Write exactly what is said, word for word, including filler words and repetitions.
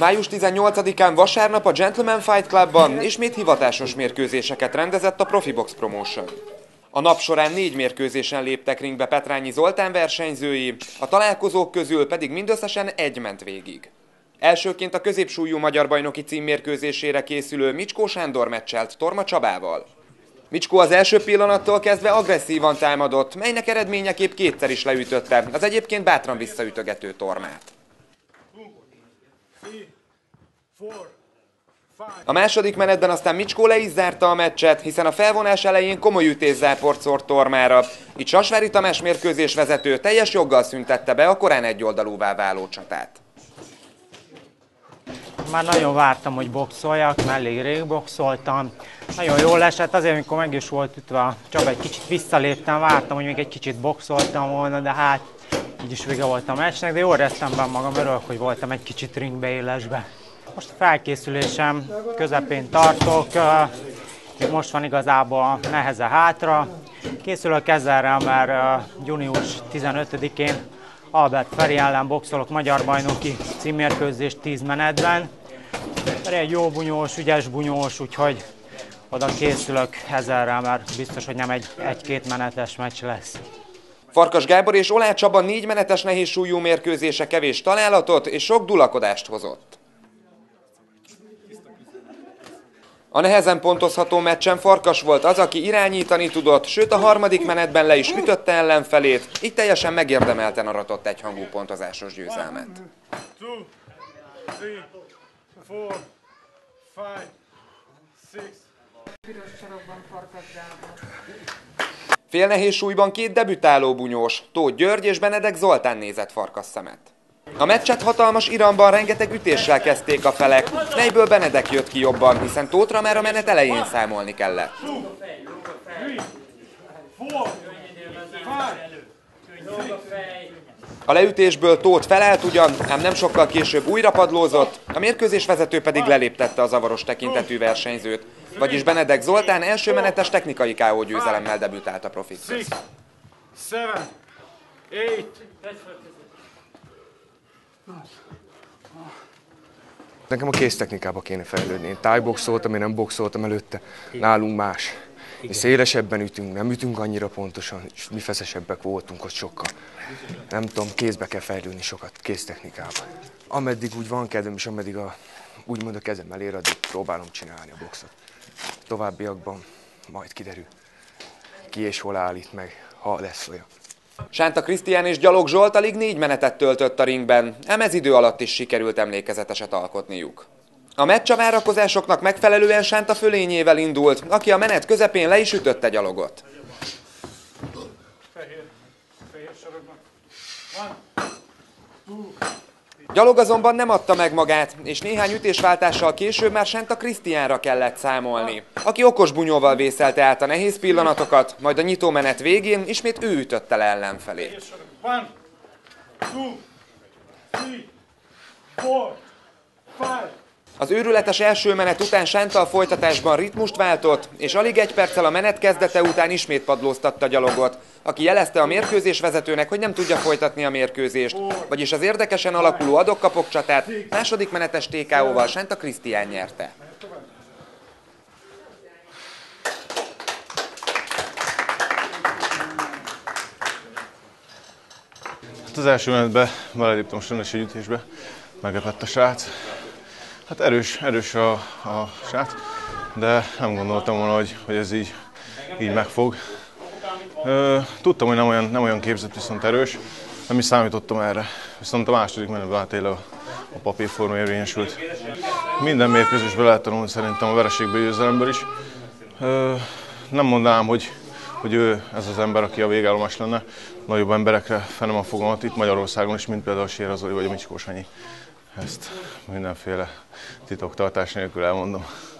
május tizennyolcadikán vasárnap a Gentleman Fight Clubban ismét hivatásos mérkőzéseket rendezett a Profibox Promotion. A nap során négy mérkőzésen léptek ringbe Petrányi Zoltán versenyzői, a találkozók közül pedig mindösszesen egy ment végig. Elsőként a középsúlyú magyar bajnoki címmérkőzésére készülő Micskó Sándor meccselt Torma Csabával. Micskó az első pillanattól kezdve agresszívan támadott, melynek eredményeképp kétszer is leütötte az egyébként bátran visszaütögető Tormát. A második menetben aztán Micskó le is zárta a meccset, hiszen a felvonás elején komoly ütészáport szórt Tormára. Így Sasvári Tamás mérkőzés vezető teljes joggal szüntette be a korán egyoldalúvá váló csatát. Már nagyon vártam, hogy boxoljak, mert elég rég boxoltam. Nagyon jól esett, azért, amikor meg is volt ütve, csak egy kicsit visszaléptem, vártam, hogy még egy kicsit boxoltam volna, de hát így is vége volt a meccsnek, de jól éreztem benne magam, örülök, hogy voltam egy kicsit ringbe, élesbe. Most a felkészülésem közepén tartok, most van igazából neheze hátra. Készülök ezzelre, mert június tizenötödikén Albert Feri ellen boxolok magyar bajnoki címmérkőzést tíz menetben. Egy jó bunyós, ügyes bunyós, úgyhogy oda készülök ezzelre, mert biztos, hogy nem egy egy-két menetes meccs lesz. Farkas Gábor és Oláh Csaba négy menetes nehézsúlyú mérkőzése kevés találatot és sok dulakodást hozott. A nehezen pontozható meccsen Farkas volt az, aki irányítani tudott, sőt a harmadik menetben le is ütötte ellenfelét, így teljesen megérdemelten aratott egyhangú pontozásos győzelmet. Félnehéz súlyban két debütáló bunyós, Tóth György és Benedek Zoltán nézett Farkas szemet. A meccset hatalmas iramban rengeteg ütéssel kezdték a felek, melyből Benedek jött ki jobban, hiszen Tóthra már a menet elején számolni kellett. A leütésből Tóth felállt ugyan, ám nem sokkal később újra padlózott, a mérkőzés vezető pedig leléptette a zavaros tekintetű versenyzőt, vagyis Benedek Zoltán első menetes technikai ká ó győzelemmel debütált a Profik közt. Nekem a kéztechnikába kéne fejlődni. Én tájboxoltam, én nem boxoltam előtte. Nálunk más. Mi szélesebben ütünk, nem ütünk annyira pontosan, és mi feszesebbek voltunk ott sokkal. Nem tudom, kézbe kell fejlődni sokat, kéztechnikába. Ameddig úgy van kedvem, és ameddig a, úgymond a kezem elér, addig próbálom csinálni a boxot. Továbbiakban majd kiderül, ki és hol állít meg, ha lesz olyan. Sánta Krisztián és Gyalog Zsolt alig négy menetet töltött a ringben, ám ez idő alatt is sikerült emlékezeteset alkotniuk. A meccs a várakozásoknak megfelelően Sánta fölényével indult, aki a menet közepén le is ütötte Gyalogot. Gyalog azonban nem adta meg magát, és néhány ütésváltással később már Sánta Krisztiánra kellett számolni, aki okos bunyóval vészelte át a nehéz pillanatokat, majd a nyitómenet végén ismét ő ütötte le ellenfelét. Az őrületes első menet után Sánta a folytatásban ritmust váltott, és alig egy perccel a menet kezdete után ismét padlóztatta Gyalogot, aki jelezte a mérkőzés vezetőnek, hogy nem tudja folytatni a mérkőzést, vagyis az érdekesen alakuló adok-kapok csatát második menetes té ká ó-val Sánta Krisztián nyerte. Hát az első menetben beleléptem a sönös együttésbe, meglepett a srác. Hát erős, erős a, a srác, de nem gondoltam volna, hogy, hogy ez így, így megfog. Tudtam, hogy nem olyan, nem olyan képzett, viszont erős, nem is számítottam erre. Viszont a második menetben hát tényleg a papírforma érvényesült. Minden mérkőzésben lehet tanulni szerintem a vereségből, győzelemből is. Nem mondanám, hogy, hogy ő ez az ember, aki a végállomás lenne. Nagyobb emberekre fenem a fogamat itt Magyarországon is, mint például a Sér Zoli vagy a Micskó Sanyi. Ezt mindenféle titoktartás nélkül elmondom.